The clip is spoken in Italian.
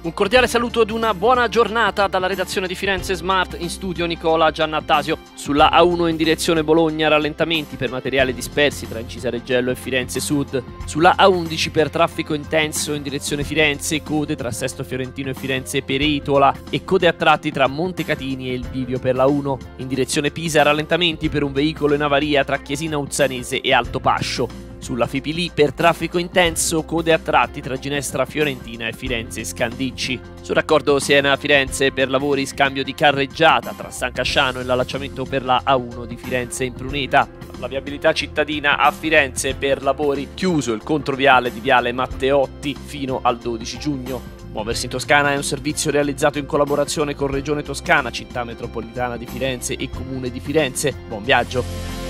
Un cordiale saluto ed una buona giornata dalla redazione di Firenze Smart, in studio Nicola Giannattasio. Sulla A1 in direzione Bologna rallentamenti per materiali dispersi tra Incisareggello e Firenze Sud. Sulla A11 per traffico intenso in direzione Firenze, code tra Sesto Fiorentino e Firenze Peretola e code a tratti tra Montecatini e il bivio per la 1. In direzione Pisa rallentamenti per un veicolo in avaria tra Chiesina Uzzanese e Alto Pascio. Sulla Fipili per traffico intenso, code a tratti tra Ginestra Fiorentina e Firenze Scandicci. Sul raccordo Siena-Firenze per lavori scambio di carreggiata tra San Casciano e l'allacciamento per la A1 di Firenze Impruneta. La viabilità cittadina a Firenze per lavori, chiuso il controviale di Viale Matteotti fino al 12 giugno. Muoversi in Toscana è un servizio realizzato in collaborazione con Regione Toscana, Città Metropolitana di Firenze e Comune di Firenze. Buon viaggio!